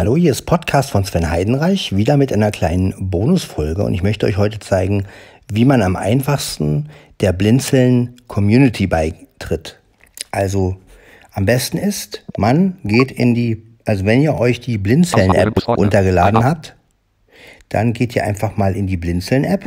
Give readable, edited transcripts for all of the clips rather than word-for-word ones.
Hallo, hier ist Podcast von Sven Heidenreich, wieder mit einer kleinen Bonusfolge und ich möchte euch heute zeigen, wie man am einfachsten der Blinzeln Community beitritt. Also am besten ist, man geht also wenn ihr euch die Blinzeln App runtergeladen habt, dann geht ihr einfach mal in die Blinzeln App.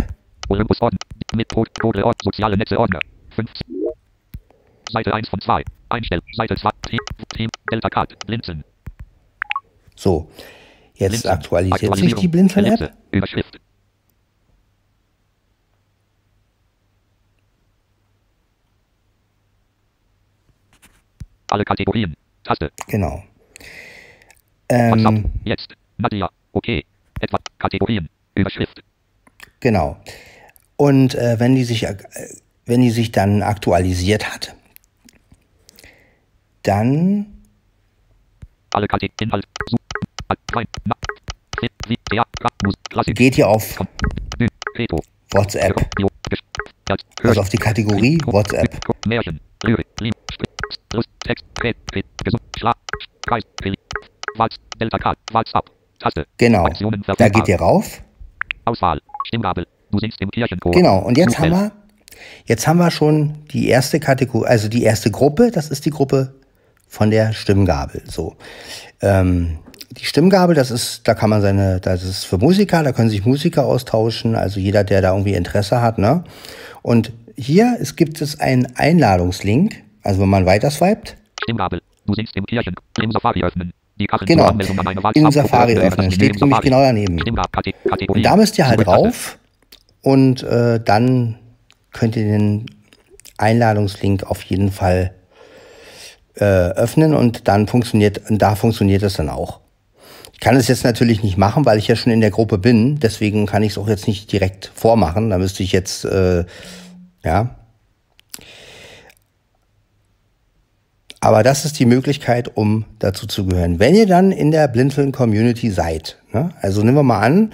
Soziale Netze Ordner. 50. Seite 1 von 2. Einstellen. Seite 2. Team. Delta Card. Blinzeln. So, jetzt Blinzeln. aktualisiert sich die Blinzeln App. Überschrift. Alle Kategorien. Taste. Genau. WhatsApp. Jetzt. Nadja. Okay. Etwa. Kategorien. Überschrift. Genau. Und wenn die sich dann aktualisiert hat, dann alle Kategorien. Inhalt. geht ihr auf WhatsApp. Also auf die Kategorie WhatsApp. Märchen. Lyrik. Text. Delta Card. WhatsApp. Taste. Genau. Da geht ihr rauf. Auswahl. Stimmgabel. Du singst im Kirchenchor. Genau. Und jetzt haben wir schon die erste Kategorie, also die erste Gruppe. Das ist die Gruppe von der Stimmgabel. So. Die Stimmgabel, das ist für Musiker, da können sich Musiker austauschen, also jeder, der da irgendwie Interesse hat, ne? Und hier gibt es einen Einladungslink, also wenn man weiter swiped. Stimmgabel, du singst im Kirchen, im Safari öffnen. Die Kachel genau, Anmeldung an eine im Safari öffnen, steht nämlich genau daneben. Und da müsst ihr halt rauf und dann könnt ihr den Einladungslink auf jeden Fall öffnen und da funktioniert es dann auch. Ich kann es jetzt natürlich nicht machen, weil ich ja schon in der Gruppe bin. Deswegen kann ich es auch jetzt nicht direkt vormachen. Da müsste ich jetzt, Aber das ist die Möglichkeit, um dazu zu gehören. Wenn ihr dann in der Blinzeln Community seid, ne? Also nehmen wir mal an,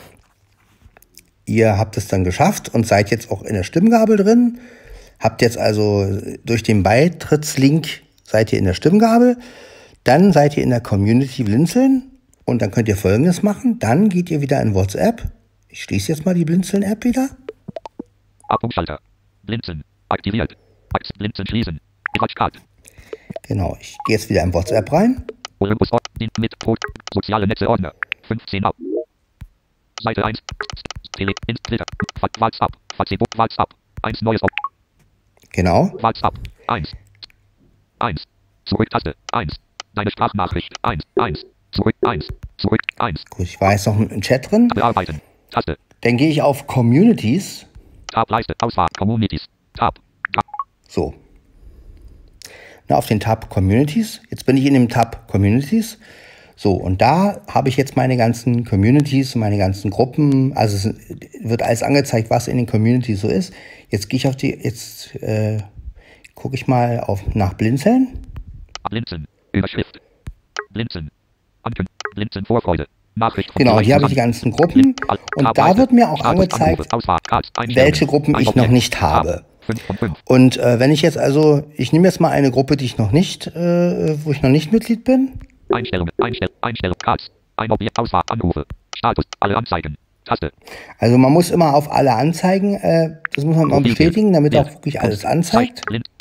ihr habt es dann geschafft und seid jetzt auch in der Stimmgabel drin. Habt jetzt also durch den Beitrittslink seid ihr in der Stimmgabel. Dann seid ihr in der Community Blinzeln. Und dann könnt ihr Folgendes machen. Dann geht ihr wieder in WhatsApp. Ich schließe jetzt mal die Blinzeln-App wieder. Abpunktschalter. Blinzeln. Aktiviert. Blinzeln schließen. Genau, ich gehe jetzt wieder in WhatsApp rein. Olympus mit Soziale Netze Ordner. 15 ab. Seite 1. Twitter. WhatsApp. Facebook. WhatsApp. 1 neues. Genau. WhatsApp. 1. 1. Zurück-Taste. 1. Deine Sprachnachricht. 1. 1. Zurück 1. Zurück 1. Gut, ich war jetzt noch im Chat drin. Bearbeiten. Taste. Dann gehe ich auf Communities. Tab Leiste. Auswahl. Communities. Tab. So. Na, auf den Tab Communities. Jetzt bin ich in dem Tab Communities. So, und da habe ich jetzt meine ganzen Communities, meine ganzen Gruppen. Also es wird alles angezeigt, was in den Communities so ist. Jetzt gehe ich auf gucke ich mal nach Blinzeln. Blinzeln. Überschrift. Blinzeln. Blinzeln Vorfreude. Nachricht. Genau, hier habe ich die ganzen Gruppen und da wird mir auch angezeigt, welche Gruppen ich noch nicht habe. Und wenn ich jetzt ich nehme jetzt mal eine Gruppe, die ich noch nicht, wo ich noch nicht Mitglied bin. Einstellung, Cards. Ein Objekt, Auswahl, Anrufe. Status, alle Anzeigen. Taste. Also man muss immer auf alle Anzeigen, das muss man mal bestätigen, damit auch wirklich alles anzeigt.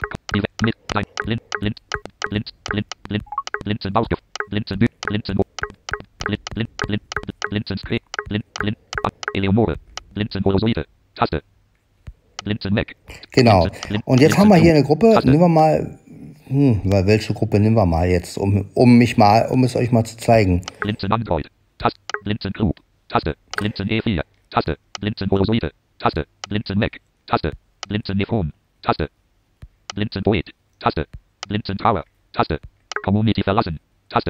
Blinzeln Bauchgefühl. Blinzeln Eleonore. Blinzeln Holosoide. Taste. Blinzeln Mac. Genau. Und jetzt haben wir hier eine Gruppe. Nehmen wir mal, welche Gruppe nehmen wir mal jetzt, um es euch mal zu zeigen. Blinzeln Android. Taste. Blinzeln Group. Taste. Blinzeln E4. Taste. Blinzeln Holosoide. Taste. Blinzeln Mac. Taste. Blinzeln Nephron. Taste. Blinzeln Poet. Taste. Blinzeln Tower. Taste. Community verlassen. Taste.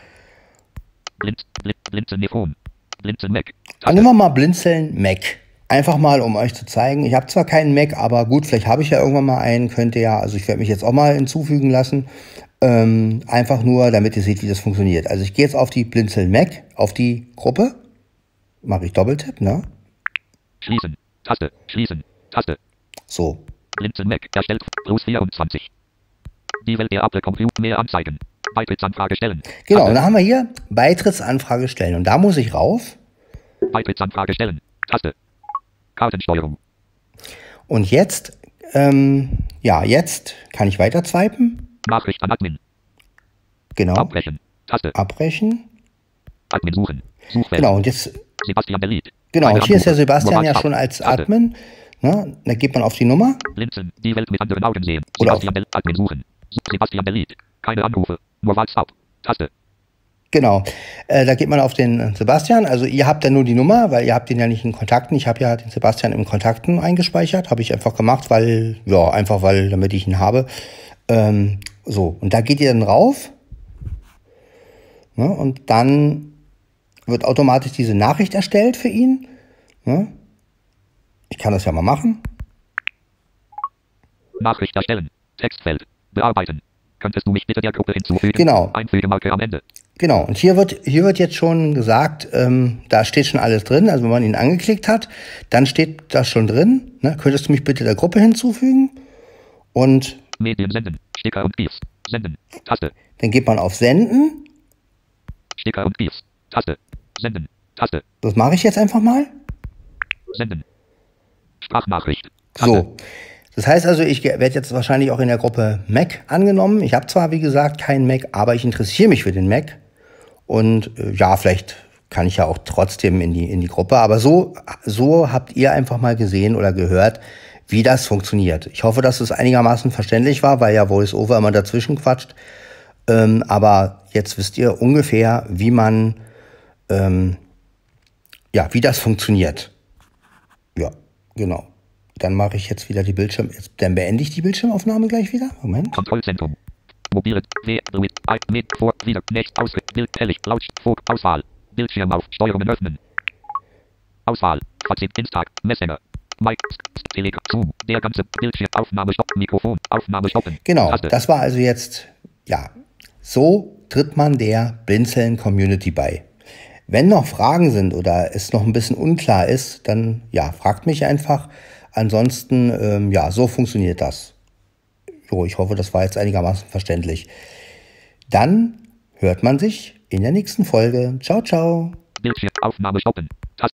Blinzeln Nephron. Blinzeln Mac. Dann nehmen wir mal Blinzeln Mac. Einfach mal, um euch zu zeigen. Ich habe zwar keinen Mac, aber gut, vielleicht habe ich ja irgendwann mal einen. Könnte ja, also ich werde mich jetzt auch mal hinzufügen lassen. Einfach nur, damit ihr seht, wie das funktioniert. Also ich gehe jetzt auf die Blinzeln Mac, auf die Gruppe. Mache ich Doppeltipp, ne? Schließen. Taste. Schließen. Taste. So. Blinzeln Mac erstellt. Plus 24. Die Welt der Apple Computer. Mehr Anzeigen. Beitrittsanfrage stellen. Genau, und da haben wir hier Beitrittsanfrage stellen. Und da muss ich rauf. Beitrittsanfrage stellen. Taste. Kartensteuerung. Und jetzt, jetzt kann ich weiter swipen. Nachricht an Admin. Genau. Abbrechen. Taste. Abbrechen. Admin suchen. Suchfeld. Genau, und jetzt, Sebastian Belit. genau, und hier ist der Sebastian Nur ja WhatsApp. schon als Taste. Admin. Ne? Da geht man auf die Nummer. Blinzen. Die Welt mit anderen Augen sehen. Oder Sebastian Belit. Admin suchen. Sebastian Belit. Keine Anrufe. Nur WhatsApp. Taste. Genau, da geht man auf den Sebastian. Also ihr habt ja nur die Nummer, weil ihr habt den ja nicht in Kontakten. Ich habe ja den Sebastian in Kontakten eingespeichert. Habe ich einfach gemacht, weil, damit ich ihn habe. So, und da geht ihr dann rauf. Ne, und dann wird automatisch diese Nachricht erstellt für ihn. Ne? Ich kann das ja mal machen. Nachricht erstellen. Textfeld. Bearbeiten. Könntest du mich bitte der Gruppe hinzufügen? Genau. Einfügemarke am Ende. Genau, und hier wird jetzt schon gesagt, da steht schon alles drin. Also wenn man ihn angeklickt hat, dann steht das schon drin. Ne? Könntest du mich bitte der Gruppe hinzufügen? Und Medien senden. Sticker und GIFs. Senden. Taste. dann geht man auf Senden. Sticker und GIFs. Taste. Senden. Taste. Das mache ich jetzt einfach mal. Senden. Sprachnachricht. Taste. So. Das heißt also, ich werde jetzt wahrscheinlich auch in der Gruppe Mac angenommen. Ich habe zwar, wie gesagt, keinen Mac, aber ich interessiere mich für den Mac. Und vielleicht kann ich ja auch trotzdem in die Gruppe. Aber so habt ihr einfach mal gesehen oder gehört, wie das funktioniert. Ich hoffe, dass es einigermaßen verständlich war, weil ja VoiceOver immer dazwischen quatscht. Aber jetzt wisst ihr ungefähr, wie man, wie das funktioniert. Ja, genau. Dann mache ich jetzt wieder dann beende ich die Bildschirmaufnahme gleich wieder. Moment. Kontrollzentrum. Mobile. Vor. Wieder. Nicht. Bild. Hellig. Laut. Auswahl. Bildschirm auf. Steuerungen öffnen. Auswahl. Fazit. Instag. Messenger. Mike. Telegram. Zoom. Der ganze Bildschirm. Aufnahme. Stopp. Mikrofon. Aufnahme stoppen. Genau. Taste. Das war also jetzt, so tritt man der Blinzeln Community bei. Wenn noch Fragen sind oder es noch ein bisschen unklar ist, dann fragt mich einfach. Ansonsten, so funktioniert das. So, ich hoffe, das war jetzt einigermaßen verständlich. Dann hört man sich in der nächsten Folge. Ciao, ciao. Bildschirm. Aufnahme stoppen. Taste.